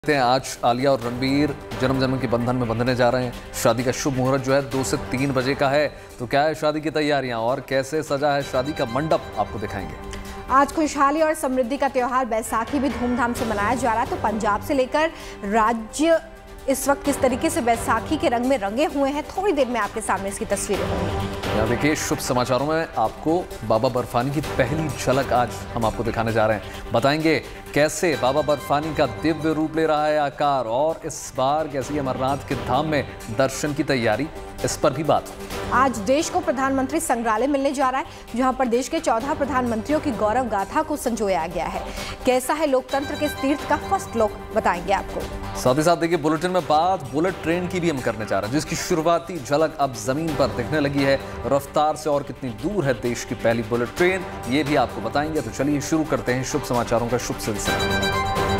आज आलिया और रणबीर जन्म जन्म के बंधन में बंधने जा रहे हैं। शादी का शुभ मुहूर्त जो है 2 से 3 बजे का है। तो क्या है शादी की तैयारियां और कैसे सजा है शादी का मंडप, आपको दिखाएंगे। आज खुशहाली और समृद्धि का त्योहार बैसाखी भी धूमधाम से मनाया जा रहा है। तो पंजाब से लेकर राज्य इस वक्त किस तरीके से बैसाखी के रंग में रंगे हुए हैं, थोड़ी देर में आपके सामने इसकी तस्वीरें होंगी। देखिए, शुभ समाचारों में आपको बाबा बर्फानी की पहली झलक आज हम आपको दिखाने जा रहे हैं। बताएंगे कैसे बाबा बर्फानी का दिव्य रूप ले रहा है आकार और इस बार कैसी अमरनाथ के धाम में दर्शन की तैयारी, इस पर भी बात। आज देश को प्रधानमंत्री संग्रहालय मिलने जा रहा है, जहां पर देश के 14 प्रधानमंत्रियों की गौरव गाथा को संजोया गया है। कैसा है लोकतंत्र के इस तीर्थ का फर्स्ट लुक, बताएंगे आपको। साथ ही साथ देखिए, बुलेटिन में बात बुलेट ट्रेन की भी हम करने जा रहे हैं, जिसकी शुरुआती झलक अब जमीन पर दिखने लगी है। रफ्तार से और कितनी दूर है देश की पहली बुलेट ट्रेन, ये भी आपको बताएंगे। तो चलिए शुरू करते हैं शुभ समाचारों का शुभ सिलसिला।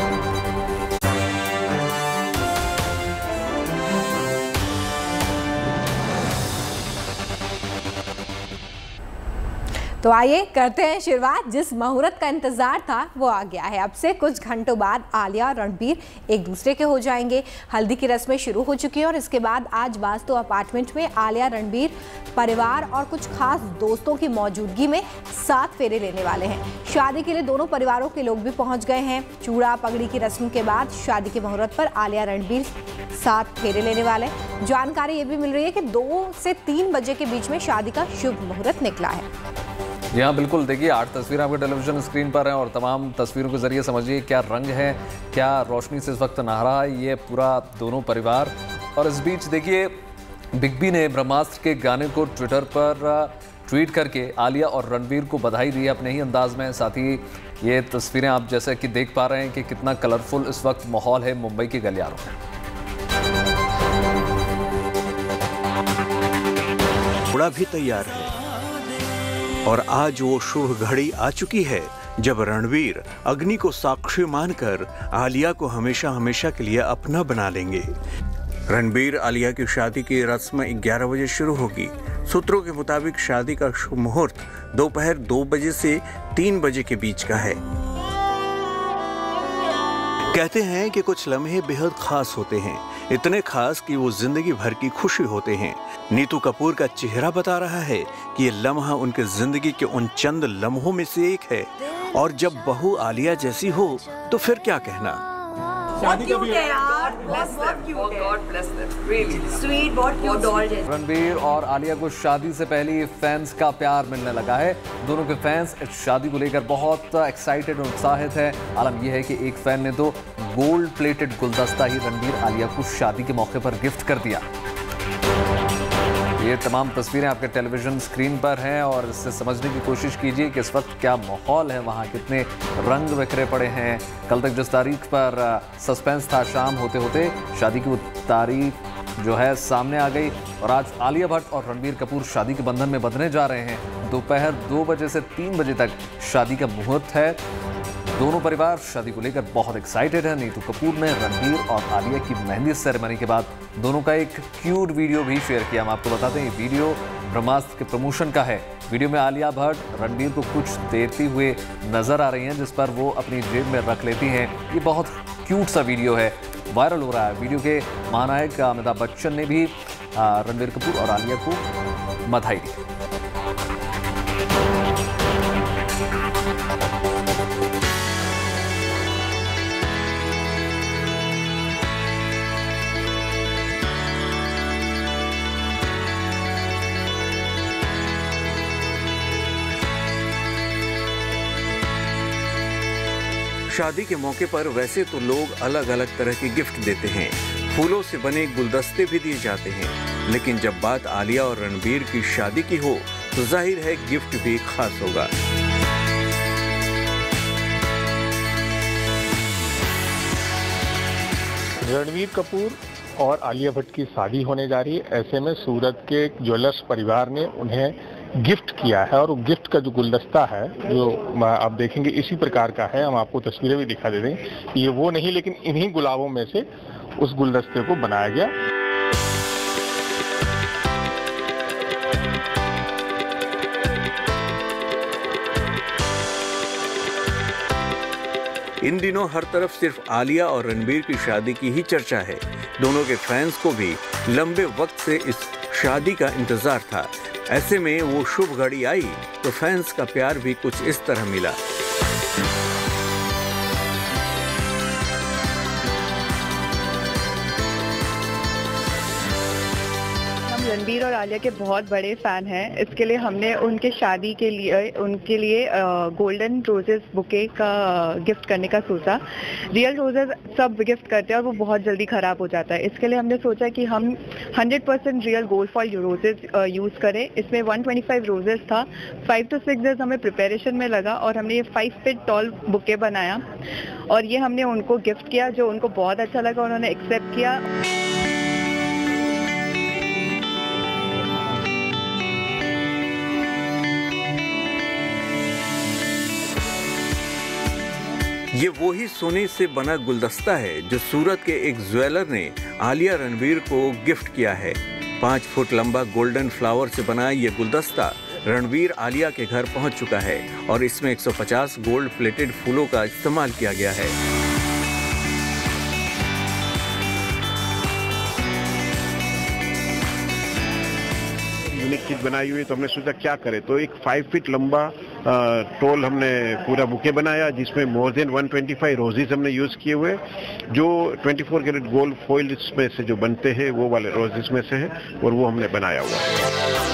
तो आइए करते हैं शुरुआत। जिस मुहूर्त का इंतजार था वो आ गया है। अब से कुछ घंटों बाद आलिया और रणबीर एक दूसरे के हो जाएंगे। हल्दी की रस्में शुरू हो चुकी हैं और इसके बाद आज वास्तु अपार्टमेंट में आलिया रणबीर परिवार और कुछ खास दोस्तों की मौजूदगी में 7 फेरे लेने वाले हैं। शादी के लिए दोनों परिवारों के लोग भी पहुंच गए हैं। चूड़ा पगड़ी की रस्म के बाद शादी के मुहूर्त पर आलिया रणबीर 7 फेरे लेने वाले हैं। जानकारी ये भी मिल रही है कि 2 से 3 बजे के बीच में शादी का शुभ मुहूर्त निकला है। जी हाँ, बिल्कुल। देखिए, 8 तस्वीरें आपके टेलीविजन स्क्रीन पर हैं और तमाम तस्वीरों के जरिए समझिए क्या रंग है, क्या रोशनी से इस वक्त नहा है ये पूरा दोनों परिवार। और इस बीच देखिए, बिग बी ने ब्रह्मास्त्र के गाने को ट्विटर पर ट्वीट करके आलिया और रणबीर को बधाई दी है अपने ही अंदाज में। साथ ही ये तस्वीरें आप जैसे कि देख पा रहे हैं कि कितना कलरफुल इस वक्त माहौल है मुंबई के गलियारों में। घोड़ा भी तैयार है और आज वो शुभ घड़ी आ चुकी है जब रणबीर अग्नि को साक्षी मानकर आलिया को हमेशा हमेशा के लिए अपना बना लेंगे। रणबीर आलिया की शादी की रस्म 11 बजे शुरू होगी। सूत्रों के मुताबिक शादी का शुभ मुहूर्त दोपहर 2 बजे से 3 बजे के बीच का है। कहते हैं कि कुछ लम्हे बेहद खास होते हैं, इतने खास कि वो जिंदगी भर की खुशी होते हैं। नीतू कपूर का चेहरा बता रहा है कि ये लम्हा उनके जिंदगी के उन चंद लम्हों में से एक है। और जब बहू आलिया जैसी हो तो फिर क्या कहना। रणबीर और आलिया को शादी से पहले फैंस का प्यार मिलने लगा है। दोनों के फैंस इस शादी को लेकर बहुत एक्साइटेड और उत्साहित है। आलम यह है कि एक फैन ने तो गोल्ड प्लेटेड गुलदस्ता ही रणबीर आलिया को शादी के मौके पर गिफ्ट कर दिया। ये तमाम तस्वीरें आपके टेलीविजन स्क्रीन पर हैं और इससे समझने की कोशिश कीजिए कि इस वक्त क्या माहौल है वहाँ, कितने रंग बिखरे पड़े हैं। कल तक जिस तारीख पर सस्पेंस था, शाम होते होते शादी की वो तारीख जो है सामने आ गई और आज आलिया भट्ट और रणबीर कपूर शादी के बंधन में बंधने जा रहे हैं। दोपहर 2 बजे से 3 बजे तक शादी का मुहूर्त है। दोनों परिवार शादी को लेकर बहुत एक्साइटेड है। नीतू कपूर ने रणबीर और आलिया की मेहंदी सेरेमनी के बाद दोनों का एक क्यूट वीडियो भी शेयर किया। हम आपको बताते हैं, ये वीडियो ब्रह्मास्त्र के प्रमोशन का है। वीडियो में आलिया भट्ट रणबीर को कुछ देती हुए नजर आ रही हैं, जिस पर वो अपनी जेब में रख लेती हैं। ये बहुत क्यूट सा वीडियो है, वायरल हो रहा है। वीडियो के महानायक अमिताभ बच्चन ने भी रणबीर कपूर और आलिया को बधाई दी। शादी के मौके पर वैसे तो लोग अलग अलग तरह के गिफ्ट देते हैं, फूलों से बने गुलदस्ते भी दिए जाते हैं, लेकिन जब बात आलिया और रणबीर की शादी की हो तो जाहिर है गिफ्ट भी खास होगा। रणबीर कपूर और आलिया भट्ट की शादी होने जा रही है। ऐसे में सूरत के ज्वेलर्स परिवार ने उन्हें गिफ्ट किया है और वो गिफ्ट का जो गुलदस्ता है जो आप देखेंगे इसी प्रकार का है। हम आपको तस्वीरें भी दिखा दे दें। ये वो नहीं, लेकिन इन्हीं गुलाबों में से उस गुलदस्ते को बनाया गया। इन दिनों हर तरफ सिर्फ आलिया और रणबीर की शादी की ही चर्चा है। दोनों के फैंस को भी लंबे वक्त से इस शादी का इंतजार था। ऐसे में वो शुभ घड़ी आई तो फैंस का प्यार भी कुछ इस तरह मिला। रणबीर और आलिया के बहुत बड़े फैन हैं। इसके लिए हमने उनके शादी के लिए उनके लिए गोल्डन रोजेस बुके का गिफ्ट करने का सोचा। रियल रोजेस सब गिफ्ट करते हैं और वो बहुत जल्दी खराब हो जाता है। इसके लिए हमने सोचा कि हम 100% real gold foil roses use करें। इसमें 125 रोजेस था। 5 to 6 डेज हमें प्रिपरेशन में लगा और हमने ये 5 फीट टॉल बुके बनाया और ये हमने उनको गिफ्ट किया, जो उनको बहुत अच्छा लगा, उन्होंने एक्सेप्ट किया। ये वही सोने से बना गुलदस्ता है जो सूरत के एक ज्वेलर ने आलिया रणबीर को गिफ्ट किया है। 5 फुट लंबा गोल्डन फ्लावर से बना ये गुलदस्ता रणबीर आलिया के घर पहुंच चुका है और इसमें 150 गोल्ड प्लेटेड फूलों का इस्तेमाल किया गया है। यूनिक चीज बनाई हुई तो हमने सोचा क्या करें, तो एक 5 फीट लंबा टोल हमने पूरा बुके बनाया जिसमें मोर देन 125 रोजेस हमने यूज किए हुए, जो 24 कैरेट गोल्ड फॉइल में से जो बनते हैं वो वाले रोजेस में से है और वो हमने बनाया हुआ है।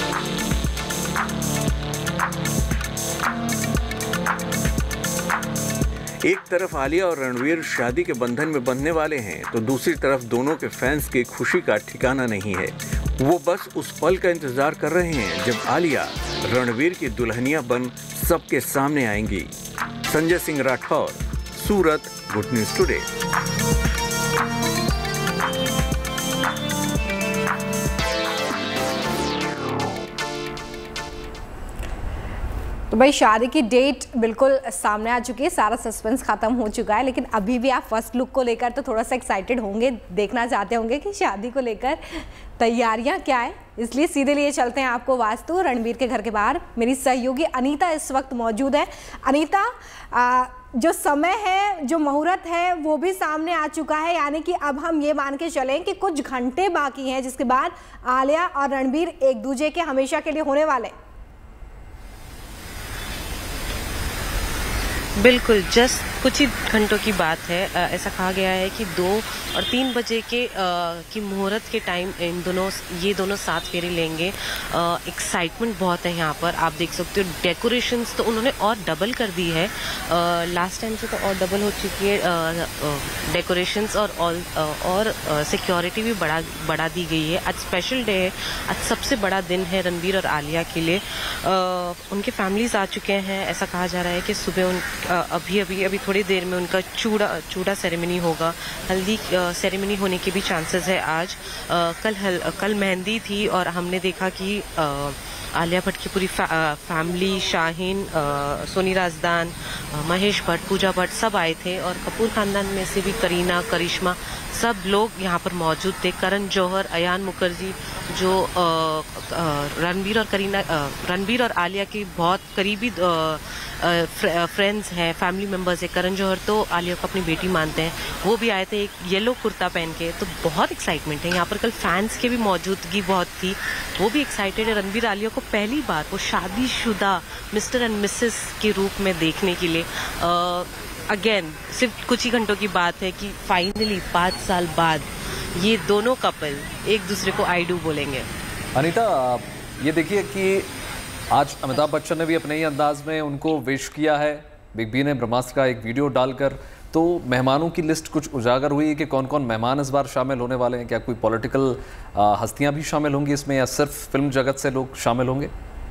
एक तरफ आलिया और रणबीर शादी के बंधन में बंधने वाले हैं तो दूसरी तरफ दोनों के फैंस की खुशी का ठिकाना नहीं है। वो बस उस पल का इंतजार कर रहे हैं जब आलिया रणबीर की दुल्हनिया बन सबके सामने आएंगी। Sanjay Singh Rathore, Surat, good news today. तो भाई शादी की डेट बिल्कुल सामने आ चुकी है, सारा सस्पेंस खत्म हो चुका है, लेकिन अभी भी आप फर्स्ट लुक को लेकर तो थोड़ा सा एक्साइटेड होंगे, देखना चाहते होंगे कि शादी को लेकर तैयारियां क्या है। इसलिए सीधे लिए चलते हैं आपको वास्तु रणबीर के घर के बाहर। मेरी सहयोगी अनीता इस वक्त मौजूद है। अनीता, जो समय है, जो मुहूर्त है वो भी सामने आ चुका है, यानी कि अब हम ये मान के चलें कि कुछ घंटे बाकी हैं जिसके बाद आलिया और रणबीर एक दूसरे के हमेशा के लिए होने वाले। बिल्कुल, जस्ट कुछ ही घंटों की बात है। ऐसा कहा गया है कि 2 और 3 बजे की मुहूर्त के टाइम ये दोनों साथ फेरे लेंगे। एक्साइटमेंट बहुत है यहाँ पर, आप देख सकते हो। डेकोरेशंस तो उन्होंने और डबल कर दी है, लास्ट टाइम से तो और डबल हो चुकी है डेकोरेशंस, और सिक्योरिटी भी बढ़ा दी गई है। आज स्पेशल डे है, आज सबसे बड़ा दिन है रणबीर और आलिया के लिए। उनके फैमिलीज आ चुके हैं। ऐसा कहा जा रहा है कि सुबह अभी थोड़ी देर में उनका चूड़ा सेरेमनी होगा। हल्दी सेरेमनी होने के भी चांसेस है आज। कल मेहंदी थी और हमने देखा कि आलिया भट्ट की पूरी फैमिली, शाहीन, सोनी राजदान, महेश भट्ट, पूजा भट्ट सब आए थे और कपूर खानदान में से भी करीना, करिश्मा सब लोग यहाँ पर मौजूद थे। करण जौहर, अयान मुखर्जी जो रणबीर और आलिया की बहुत करीबी फ्रेंड्स हैं, फैमिली मेंबर्स है। करण जौहर तो आलिया को अपनी बेटी मानते हैं, वो भी आए थे एक येलो कुर्ता पहन के। तो बहुत एक्साइटमेंट है यहाँ पर। कल फैंस की भी मौजूदगी बहुत थी, वो भी एक्साइटेड है रणबीर आलिया को पहली बार वो शादीशुदा मिस्टर एंड मिसेस के रूप में देखने के लिए। अगेन सिर्फ कुछ ही घंटों की बात है कि फाइनली 5 साल बाद ये दोनों कपल एक दूसरे को आई डू बोलेंगे। अनीता, ये देखिए कि आज अमिताभ बच्चन ने भी अपने ही अंदाज में उनको विश किया है। बिग बी ने ब्रह्मास्त्र का एक वीडियो डालकर, तो मेहमानों की लिस्ट कुछ उजागर हुई है कि कौन कौन मेहमान इस बार शामिल होने वाले हैं। क्या कोई पॉलिटिकल हस्तियां भी शामिल होंगी इसमें या सिर्फ फिल्म जगत से लोग शामिल होंगे?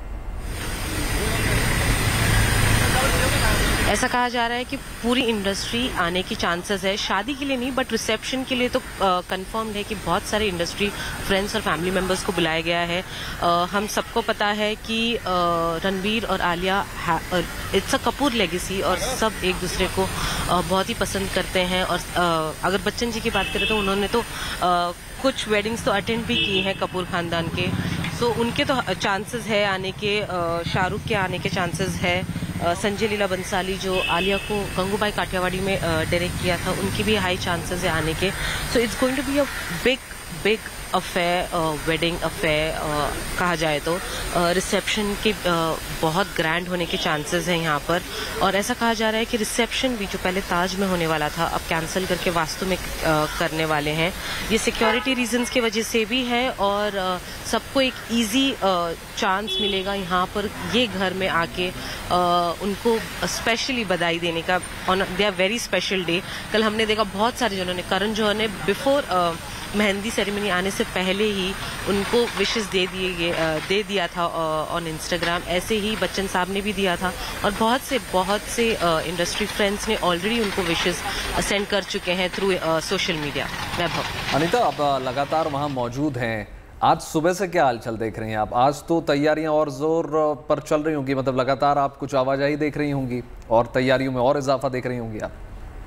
ऐसा कहा जा रहा है कि पूरी इंडस्ट्री आने की चांसेस है, शादी के लिए नहीं बट रिसेप्शन के लिए तो कंफर्म्ड है कि बहुत सारे इंडस्ट्री फ्रेंड्स और फैमिली मेंबर्स को बुलाया गया है। हम सबको पता है कि रणबीर और Alia it's a Kapoor legacy और सब एक दूसरे को बहुत ही पसंद करते हैं। और अगर बच्चन जी की बात करें तो उन्होंने तो कुछ वेडिंग्स तो अटेंड भी की हैं कपूर खानदान के, सो उनके तो चांसेस है आने के। शाहरुख के आने के चांसेस है, संजय लीला बंसाली जो आलिया को गंगूबाई काठियावाड़ी में डायरेक्ट किया था, उनकी भी हाई चांसेस है आने के। So it's going to be a big affair, wedding affair कहा जाए तो। रिसेप्शन के बहुत ग्रैंड होने के चांसेस हैं यहाँ पर, और ऐसा कहा जा रहा है कि रिसेप्शन भी जो पहले ताज में होने वाला था अब कैंसिल करके वास्तु में करने वाले हैं। ये सिक्योरिटी रीजंस की वजह से भी है, और सबको एक इजी चांस मिलेगा यहाँ पर ये घर में आके उनको स्पेशली बधाई देने का, on their very special day. कल हमने देखा बहुत सारे जिन्होंने, करण जौहर ने बिफोर मेहंदी सेरेमनी आने से पहले ही उनको विशेस दे दिया था ऑन इंस्टाग्राम। ऐसे ही बच्चन साहब ने भी दिया था, और बहुत से इंडस्ट्री फ्रेंड्स ने ऑलरेडी उनको विशेस सेंड कर चुके हैं through social media. Vaibhav. Anita, आप लगातार वहां मौजूद हैं, आज सुबह से क्या हालचाल देख रही हैं आप? आज तो तैयारियां और जोर पर चल रही होंगी, मतलब लगातार आप कुछ आवाजाही देख रही होंगी और तैयारियों में और इजाफा देख रही होंगी आप।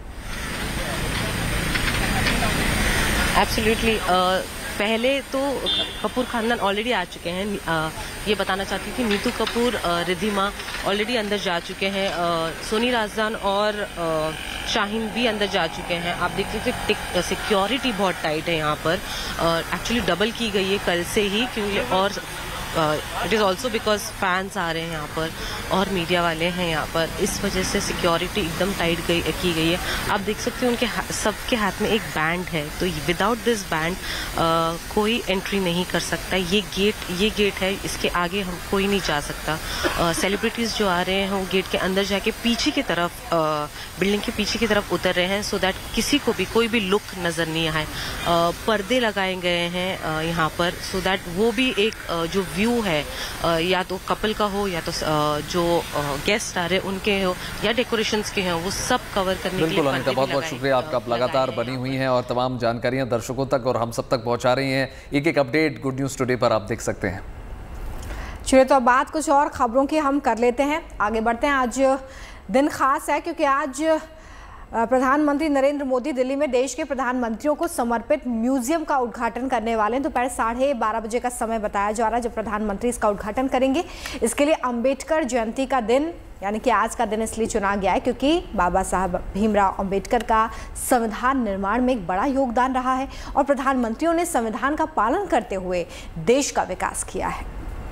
एब्सोल्युटली। पहले तो कपूर खानदान ऑलरेडी आ चुके हैं। ये बताना चाहती हूँ कि नीतू कपूर, रिद्धिमा ऑलरेडी अंदर जा चुके हैं। सोनी राजदान और शाहीन भी अंदर जा चुके हैं। आप देखते थे सिक्योरिटी बहुत टाइट है यहाँ पर, एक्चुअली डबल की गई है कल से ही, क्योंकि और it is also because fans आ रहे हैं यहाँ पर और मीडिया वाले हैं यहाँ पर, इस वजह से सिक्योरिटी एकदम टाइट की गई है। आप देख सकते हैं उनके सबके हाथ में एक बैंड है, तो विदाउट दिस बैंड कोई एंट्री नहीं कर सकता। ये गेट है, इसके आगे हम कोई नहीं जा सकता। सेलिब्रिटीज़ जो आ रहे हैं वो गेट के अंदर जाके पीछे की तरफ, बिल्डिंग के पीछे की तरफ उतर रहे हैं, सो दैट किसी को भी कोई भी लुक नज़र नहीं आए। पर्दे लगाए गए हैं यहाँ पर, सो दैट वो भी एक जो व्यू है, या तो कपल का हो या तो जो गेस्ट आ रहे हैं उनके हो या डेकोरेशंस के हैं, वो सब कवर करने के लिए। बिल्कुल अनीता, बहुत बहुत शुक्रिया आपका। आप लगातार बनी हुई हैं और तमाम जानकारियां दर्शकों तक और हम सब तक पहुंचा रही हैं। एक अपडेट गुड न्यूज़ टुडे पर आप देख सकते हैं। चलिए, तो अब बात कुछ और खबरों की हम कर लेते हैं, आगे बढ़ते हैं। आज दिन खास है क्योंकि आज प्रधानमंत्री नरेंद्र मोदी दिल्ली में देश के प्रधानमंत्रियों को समर्पित म्यूजियम का उद्घाटन करने वाले हैं। दोपहर 12:30 बजे का समय बताया जा रहा है जब प्रधानमंत्री इसका उद्घाटन करेंगे। इसके लिए अंबेडकर जयंती का दिन, यानी कि आज का दिन इसलिए चुना गया है क्योंकि बाबा साहब भीमराव अंबेडकर का संविधान निर्माण में एक बड़ा योगदान रहा है और प्रधानमंत्रियों ने संविधान का पालन करते हुए देश का विकास किया है।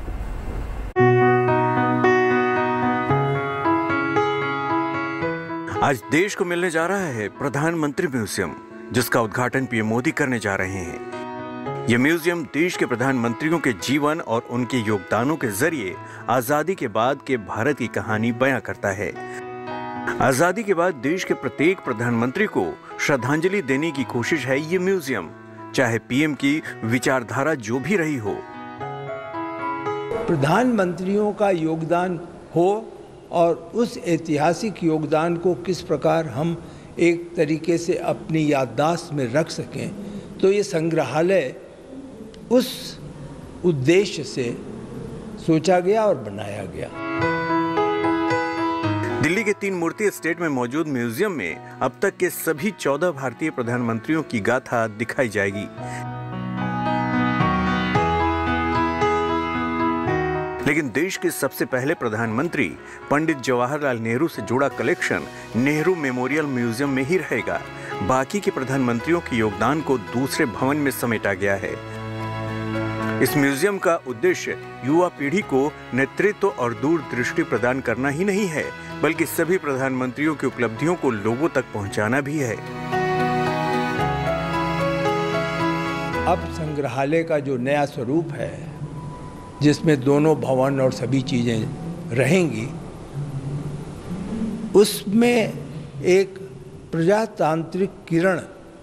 आज देश को मिलने जा रहा है प्रधानमंत्री म्यूजियम, जिसका उद्घाटन पीएम मोदी करने जा रहे हैं। यह म्यूजियम देश के प्रधानमंत्रियों के जीवन और उनके योगदानों के जरिए आजादी के बाद के भारत की कहानी बयां करता है। आजादी के बाद देश के प्रत्येक प्रधानमंत्री को श्रद्धांजलि देने की कोशिश है ये म्यूजियम, चाहे पीएम की विचारधारा जो भी रही हो। प्रधानमंत्रियों का योगदान हो और उस ऐतिहासिक योगदान को किस प्रकार हम एक तरीके से अपनी याददाश्त में रख सकें, तो ये संग्रहालय उस उद्देश्य से सोचा गया और बनाया गया। दिल्ली के 3 मूर्ति एस्टेट में मौजूद म्यूजियम में अब तक के सभी 14 भारतीय प्रधानमंत्रियों की गाथा दिखाई जाएगी। लेकिन देश के सबसे पहले प्रधानमंत्री पंडित जवाहरलाल नेहरू से जुड़ा कलेक्शन नेहरू मेमोरियल म्यूजियम में ही रहेगा। बाकी के प्रधानमंत्रियों के योगदान को दूसरे भवन में समेटा गया है। इस म्यूजियम का उद्देश्य युवा पीढ़ी को नेतृत्व और दूरदृष्टि प्रदान करना ही नहीं है, बल्कि सभी प्रधानमंत्रियों की उपलब्धियों को लोगों तक पहुंचाना भी है। अब संग्रहालय का जो नया स्वरूप है, जिसमें दोनों भवन और सभी चीज़ें रहेंगी, उसमें एक प्रजातांत्रिक किरण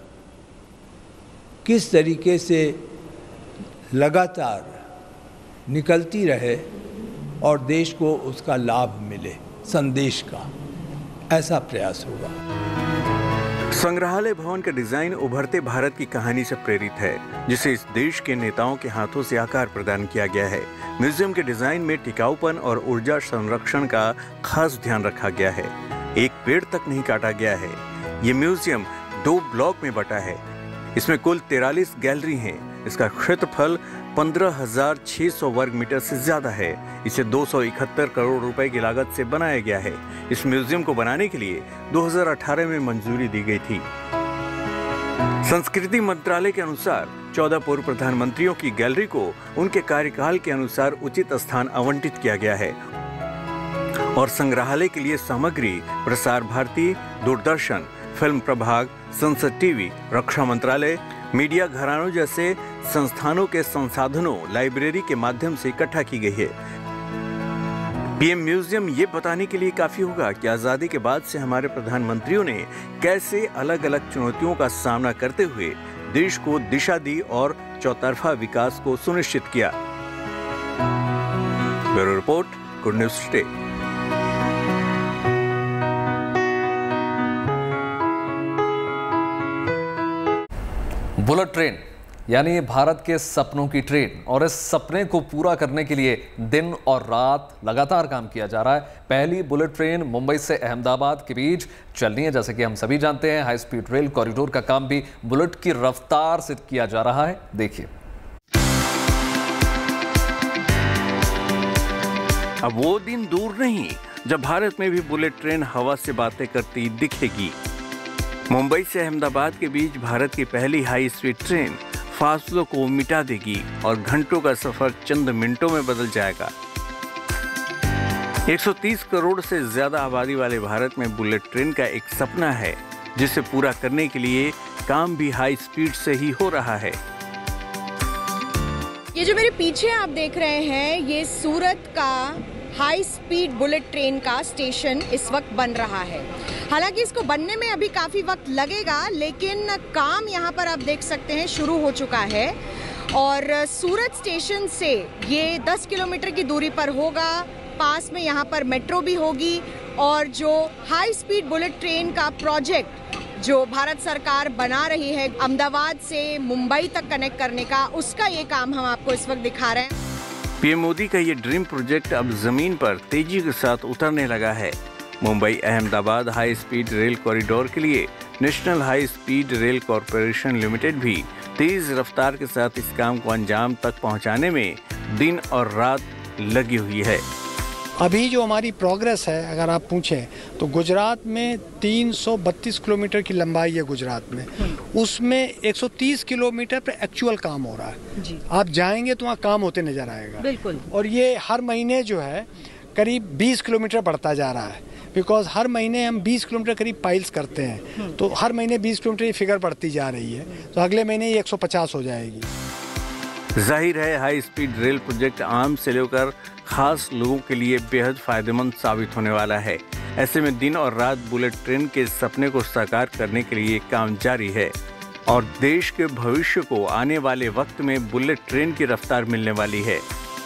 किस तरीके से लगातार निकलती रहे और देश को उसका लाभ मिले, संदेश का, ऐसा प्रयास होगा। संग्रहालय भवन का डिजाइन उभरते भारत की कहानी से प्रेरित है, जिसे इस देश के नेताओं के हाथों से आकार प्रदान किया गया है। म्यूजियम के डिजाइन में टिकाऊपन और ऊर्जा संरक्षण का खास ध्यान रखा गया है। एक पेड़ तक नहीं काटा गया है। ये म्यूजियम 2 ब्लॉक में बटा है। इसमें कुल 43 गैलरी हैं, इसका क्षेत्रफल 15,600 वर्ग मीटर से ज्यादा है। इसे 271 करोड़ रुपए की लागत से बनाया गया है। इस म्यूजियम को बनाने के लिए 2018 में मंजूरी दी गई थी। संस्कृति मंत्रालय के अनुसार 14 पूर्व प्रधानमंत्रियों की गैलरी को उनके कार्यकाल के अनुसार उचित स्थान आवंटित किया गया है और संग्रहालय के लिए सामग्री प्रसार भारती, दूरदर्शन, फिल्म प्रभाग, संसद टीवी, रक्षा मंत्रालय, मीडिया घरानों जैसे संस्थानों के संसाधनों लाइब्रेरी के माध्यम से इकट्ठा की गई है। पीएम म्यूजियम ये बताने के लिए काफी होगा कि आजादी के बाद से हमारे प्रधानमंत्रियों ने कैसे अलग अलग चुनौतियों का सामना करते हुए देश को दिशा दी और चौतरफा विकास को सुनिश्चित किया। Bureau report, good news today. Bullet train यानी भारत के सपनों की ट्रेन, और इस सपने को पूरा करने के लिए दिन और रात लगातार काम किया जा रहा है। पहली बुलेट ट्रेन मुंबई से अहमदाबाद के बीच चलनी है। जैसे कि हम सभी जानते हैं, हाई स्पीड रेल कॉरिडोर का काम भी बुलेट की रफ्तार से किया जा रहा है। देखिए, अब वो दिन दूर नहीं जब भारत में भी बुलेट ट्रेन हवा से बातें करती दिखेगी। मुंबई से अहमदाबाद के बीच भारत की पहली हाई स्पीड ट्रेन फासलों को मिटा देगी और घंटों का सफर चंद मिनटों में बदल जाएगा। 130 करोड़ से ज्यादा आबादी वाले भारत में बुलेट ट्रेन का एक सपना है, जिसे पूरा करने के लिए काम भी हाई स्पीड से ही हो रहा है। ये जो मेरे पीछे आप देख रहे हैं, ये सूरत का हाई स्पीड बुलेट ट्रेन का स्टेशन इस वक्त बन रहा है। हालांकि इसको बनने में अभी काफ़ी वक्त लगेगा, लेकिन काम यहाँ पर आप देख सकते हैं शुरू हो चुका है। और सूरत स्टेशन से ये 10 किलोमीटर की दूरी पर होगा। पास में यहाँ पर मेट्रो भी होगी और जो हाई स्पीड बुलेट ट्रेन का प्रोजेक्ट जो भारत सरकार बना रही है अहमदाबाद से मुंबई तक कनेक्ट करने का, उसका ये काम हम आपको इस वक्त दिखा रहे हैं। पीएम मोदी का ये ड्रीम प्रोजेक्ट अब जमीन पर तेजी के साथ उतरने लगा है। Mumbai Ahmedabad high speed rail corridor के लिए national high speed rail corporation limited भी तेज रफ्तार के साथ इस काम को अंजाम तक पहुंचाने में दिन और रात लगी हुई है। अभी जो हमारी प्रोग्रेस है, अगर आप पूछें तो गुजरात में 332 किलोमीटर की लंबाई है गुजरात में, उसमें 130 किलोमीटर पर एक्चुअल काम हो रहा है जी। आप जाएंगे तो वहाँ काम होते नजर आएगा बिल्कुल। और ये हर महीने जो है करीब 20 किलोमीटर बढ़ता जा रहा है, बिकॉज हर महीने हम 20 किलोमीटर करीब पाइल्स करते हैं, तो हर महीने 20 किलोमीटर ये फिगर बढ़ती जा रही है, तो अगले महीने ये 150 हो जाएगी। जाहिर है हाई स्पीड रेल प्रोजेक्ट आम से लेकर खास लोगों के लिए बेहद फायदेमंद साबित होने वाला है। ऐसे में दिन और रात बुलेट ट्रेन के सपने को साकार करने के लिए काम जारी है और देश के भविष्य को आने वाले वक्त में बुलेट ट्रेन की रफ्तार मिलने वाली है।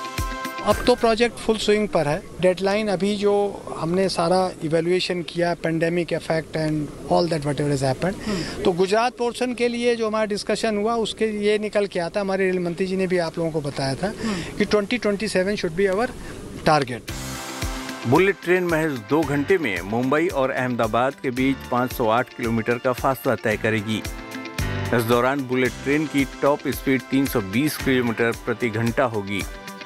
अब तो प्रोजेक्ट फुल स्विंग पर है। डेडलाइन अभी जो हमने सारा इवैल्यूएशन किया, pandemic effect and all that whatever has happened, तो गुजरात पोर्शन के लिए जो हमारा डिस्कशन हुआ उसके ये निकल के आता, हमारे रेल मंत्री जी ने भी आप लोगों को बताया था कि 2027 should be our target. Bullet train महज 2 घंटे में मुंबई और अहमदाबाद के बीच 508 किलोमीटर का फासला तय करेगी। इस दौरान बुलेट ट्रेन की टॉप स्पीड 320 किलोमीटर प्रति घंटा होगी।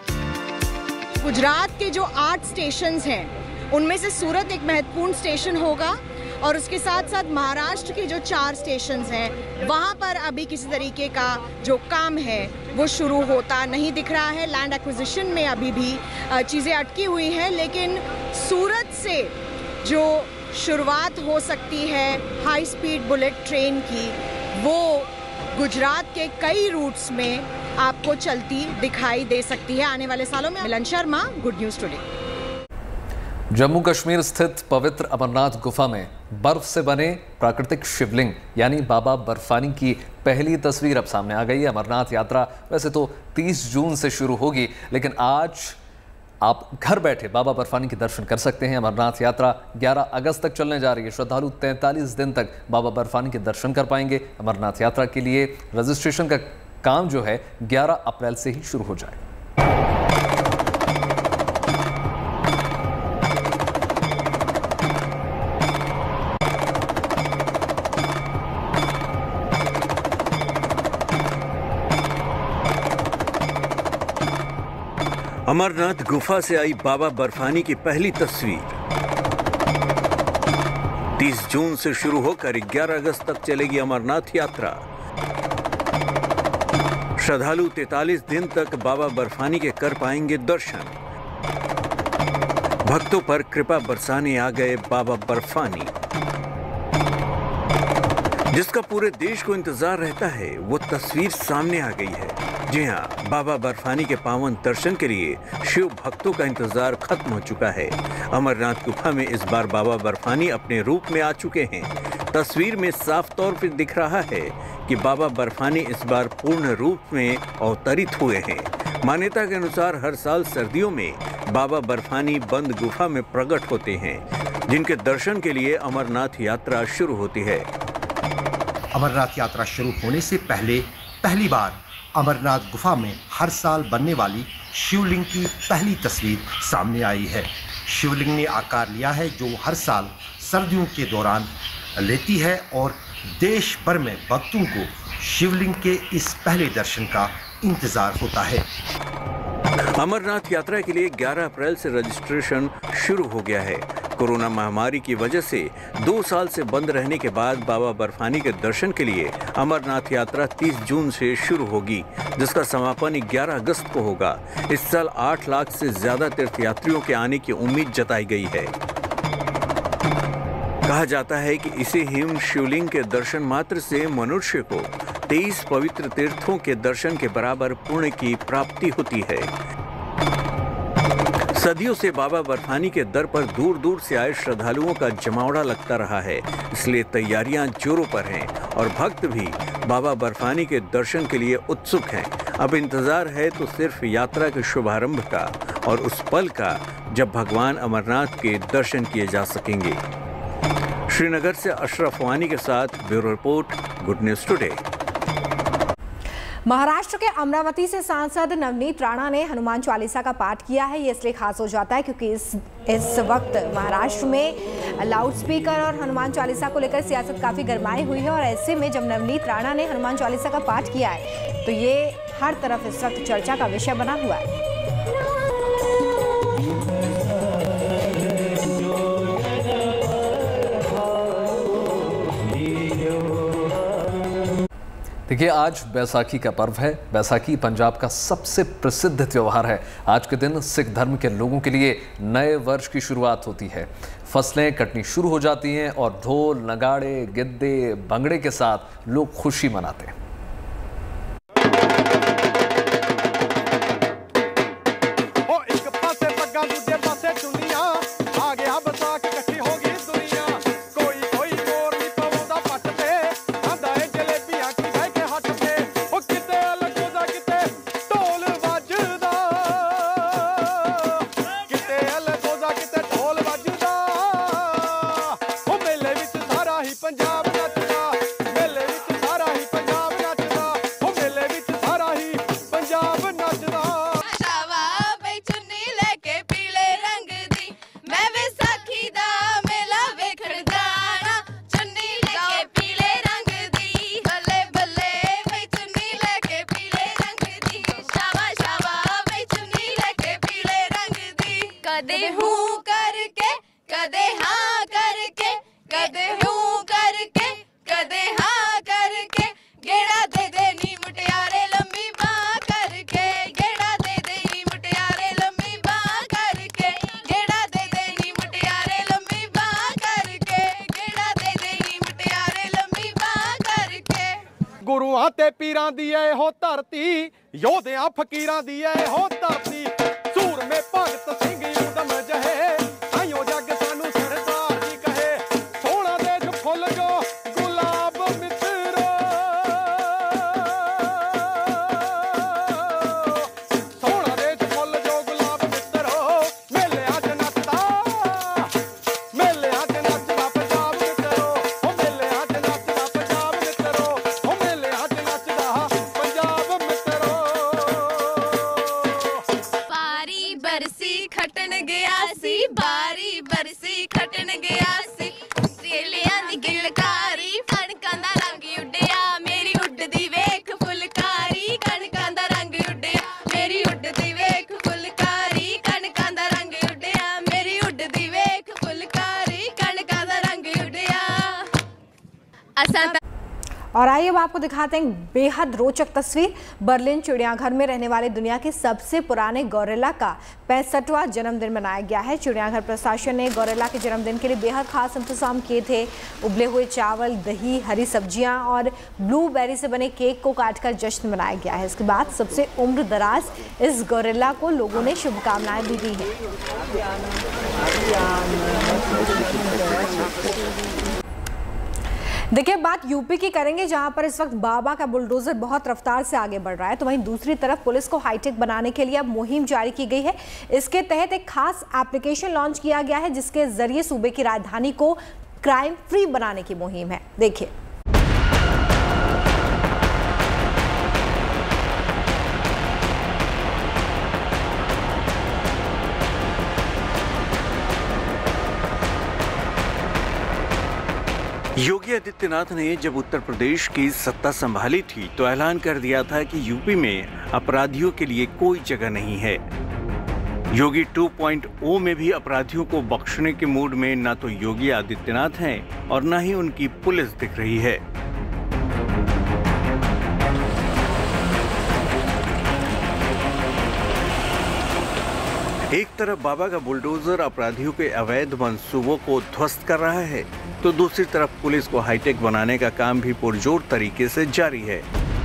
गुजरात के जो 8 स्टेशंस हैं उनमें से सूरत एक महत्वपूर्ण स्टेशन होगा और उसके साथ साथ महाराष्ट्र के जो 4 स्टेशंस हैं वहां पर अभी किसी तरीके का जो काम है वो शुरू होता नहीं दिख रहा है। लैंड एक्विजिशन में अभी भी चीज़ें अटकी हुई हैं, लेकिन सूरत से जो शुरुआत हो सकती है हाई स्पीड बुलेट ट्रेन की, वो गुजरात के कई रूट्स में आपको चलती दिखाई दे सकती है आने वाले सालों में। Milan Sharma, good news today. Jammu Kashmir स्थित पवित्र अमरनाथ गुफा में बर्फ से बने प्राकृतिक शिवलिंग यानी बाबा बर्फानी की पहली तस्वीर अब सामने आ गई है। अमरनाथ यात्रा वैसे तो 30 जून से शुरू होगी, लेकिन आज आप घर बैठे बाबा बर्फानी के दर्शन कर सकते हैं। अमरनाथ यात्रा 11 अगस्त तक चलने जा रही है। श्रद्धालु 43 दिन तक बाबा बर्फानी के दर्शन कर पाएंगे। अमरनाथ यात्रा के लिए रजिस्ट्रेशन का काम जो है 11 अप्रैल से ही शुरू हो जाएगा। अमरनाथ गुफा से आई बाबा बर्फानी की पहली तस्वीर 30 जून से शुरू होकर 11 अगस्त तक चलेगी अमरनाथ यात्रा। श्रद्धालु 43 दिन तक बाबा बर्फानी के कर पाएंगे दर्शन। भक्तों पर कृपा बरसाने आ गए बाबा बर्फानी। जिसका पूरे देश को इंतजार रहता है वो तस्वीर सामने आ गई है। जी हाँ, बाबा बर्फानी के पावन दर्शन के लिए शिव भक्तों का इंतजार खत्म हो चुका है। अमरनाथ गुफा में इस बार बाबा बर्फानी अपने रूप में आ चुके हैं। तस्वीर में साफ तौर पर दिख रहा है कि बाबा बर्फानी इस बार पूर्ण रूप में अवतरित हुए हैं। मान्यता के अनुसार हर साल सर्दियों में बाबा बर्फानी बंद गुफा में प्रकट होते हैं, जिनके दर्शन के लिए अमरनाथ यात्रा शुरू होती है। अमरनाथ यात्रा शुरू होने से पहली बार अमरनाथ गुफा में हर साल बनने वाली शिवलिंग की पहली तस्वीर सामने आई है। शिवलिंग ने आकार लिया है जो हर साल सर्दियों के दौरान लेती है और देश भर में भक्तों को शिवलिंग के इस पहले दर्शन का इंतजार होता है। अमरनाथ यात्रा के लिए 11 अप्रैल से रजिस्ट्रेशन शुरू हो गया है। कोरोना महामारी की वजह से 2 साल से बंद रहने के बाद बाबा बर्फानी के दर्शन के लिए अमरनाथ यात्रा 30 जून से शुरू होगी, जिसका समापन 11 अगस्त को होगा। इस साल 8 लाख से ज्यादा तीर्थयात्रियों के आने की उम्मीद जताई गई है। कहा जाता है कि इसी हिम शिवलिंग के दर्शन मात्र से मनुष्य को 23 पवित्र तीर्थों के दर्शन के बराबर पुण्य की प्राप्ति होती है। सदियों से बाबा बर्फानी के दर पर दूर दूर से आए श्रद्धालुओं का जमावड़ा लगता रहा है, इसलिए तैयारियां जोरों पर हैं और भक्त भी बाबा बर्फानी के दर्शन के लिए उत्सुक हैं। अब इंतजार है तो सिर्फ यात्रा के शुभारंभ का और उस पल का जब भगवान अमरनाथ के दर्शन किए जा सकेंगे। श्रीनगर से अशरफ वानी के साथ bureau report, good news today. Maharashtra के अमरावती से सांसद नवनीत राणा ने हनुमान चालीसा का पाठ किया है। ये इसलिए खास हो जाता है क्योंकि इस वक्त महाराष्ट्र में लाउडस्पीकर और हनुमान चालीसा को लेकर सियासत काफ़ी गरमाई हुई है और ऐसे में जब नवनीत राणा ने हनुमान चालीसा का पाठ किया है तो ये हर तरफ इस वक्त चर्चा का विषय बना हुआ है। देखिए, आज बैसाखी का पर्व है। बैसाखी पंजाब का सबसे प्रसिद्ध त्योहार है। आज के दिन सिख धर्म के लोगों के लिए नए वर्ष की शुरुआत होती है। फसलें कटनी शुरू हो जाती हैं और ढोल, नगाड़े, गिद्दे, भंगड़े के साथ लोग खुशी मनाते हैं। कदे हूँ करके, कदे हाँ करके, कदे हूँ करके, कदे हाँ करके, गेड़ा दे दे नी मुटियारे लंबी बाँ करके, गेड़ा दे दे नी मुटियारे लंबी बाँ करके, गेड़ा दे दे नी मुटियारे लंबी बाँ करके, गेड़ा दे दे नी मुटियारे लंबी बाँ करके। गुरुआं ते पीरां दी ऐ हो धरती, योधियां फकीरां दी ऐ हो धरती, सूर में भगत सिंह उदम जहे, आयो जग सानू सरदार जी कहे, सोना देश फुल जो गुलाब मित्रो, सोना देश फुल जो गुलाब मित्रो, मेले अज नचदा, मेले अज नचदा पंजाब मित्रो, ओ मेले अज नचदा पंजाब मित्रो, ओ मेले अज नचदा पंजाब मित्रो। पारी बरसी खट और आइए अब आपको दिखाते हैं बेहद रोचक तस्वीर। बर्लिन चिड़ियाघर में रहने वाले दुनिया के सबसे पुराने गोरिल्ला का 65वां जन्मदिन मनाया गया है। चिड़ियाघर प्रशासन ने गोरिल्ला के जन्मदिन के लिए बेहद खास इंतजाम किए थे। उबले हुए चावल, दही, हरी सब्जियां और ब्लूबेरी से बने केक को काटकर जश्न मनाया गया है। इसके बाद सबसे उम्र दराज इस गोरिल्ला को लोगों ने शुभकामनाएं भी दी हैं। देखिए, बात यूपी की करेंगे, जहां पर इस वक्त बाबा का बुलडोजर बहुत रफ्तार से आगे बढ़ रहा है। तो वहीं दूसरी तरफ पुलिस को हाईटेक बनाने के लिए अब मुहिम जारी की गई है। इसके तहत एक खास एप्लीकेशन लॉन्च किया गया है, जिसके जरिए सूबे की राजधानी को क्राइम फ्री बनाने की मुहिम है। देखिए, योगी आदित्यनाथ ने जब उत्तर प्रदेश की सत्ता संभाली थी तो ऐलान कर दिया था कि यूपी में अपराधियों के लिए कोई जगह नहीं है। योगी 2.0 में भी अपराधियों को बख्शने के मूड में न तो योगी आदित्यनाथ हैं और न ही उनकी पुलिस दिख रही है। एक तरफ बाबा का बुलडोजर अपराधियों के अवैध मंसूबों को ध्वस्त कर रहा है, तो दूसरी तरफ पुलिस को हाईटेक बनाने का काम भी पुरजोर तरीके से जारी है।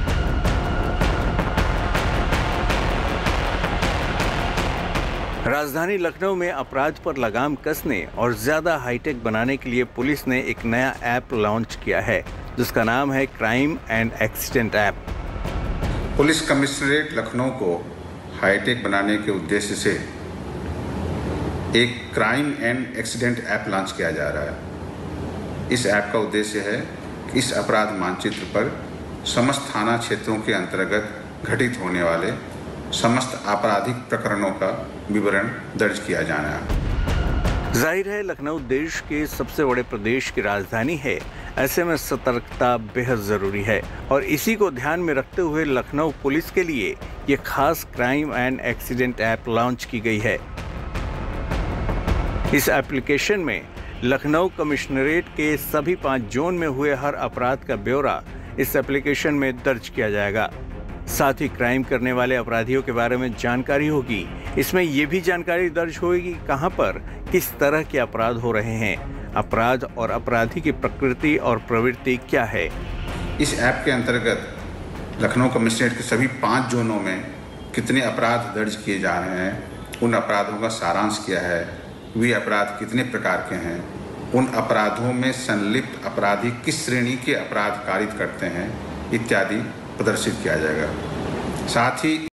राजधानी लखनऊ में अपराध पर लगाम कसने और ज्यादा हाईटेक बनाने के लिए पुलिस ने एक नया ऐप लॉन्च किया है, जिसका नाम है crime and accident app. Police commissionerate Lucknow को हाईटेक बनाने के उद्देश्य से एक crime and accident app launch किया जा रहा है। इस ऐप का उद्देश्य है कि इस अपराध मानचित्र पर समस्त थाना क्षेत्रों के अंतर्गत घटित होने वाले समस्त आपराधिक प्रकरणों का विवरण दर्ज किया जाना है। जाहिर है, लखनऊ देश के सबसे बड़े प्रदेश की राजधानी है। ऐसे में सतर्कता बेहद जरूरी है और इसी को ध्यान में रखते हुए लखनऊ पुलिस के लिए ये खास crime and accident app launch की गई है। इस एप्लीकेशन में लखनऊ कमिश्नरेट के सभी 5 जोन में हुए हर अपराध का ब्यौरा इस एप्लीकेशन में दर्ज किया जाएगा। साथ ही क्राइम करने वाले अपराधियों के बारे में जानकारी होगी। इसमें ये भी जानकारी दर्ज होगी कहां पर किस तरह के अपराध हो रहे हैं, अपराध और अपराधी की प्रकृति और प्रवृत्ति क्या है। इस ऐप के अंतर्गत लखनऊ कमिश्नरेट के सभी 5 जोनों में कितने अपराध दर्ज किए जा रहे हैं, उन अपराधों का सारांश क्या है, वे अपराध कितने प्रकार के हैं, उन अपराधों में संलिप्त अपराधी किस श्रेणी के अपराध कारित करते हैं, इत्यादि प्रदर्शित किया जाएगा। साथ ही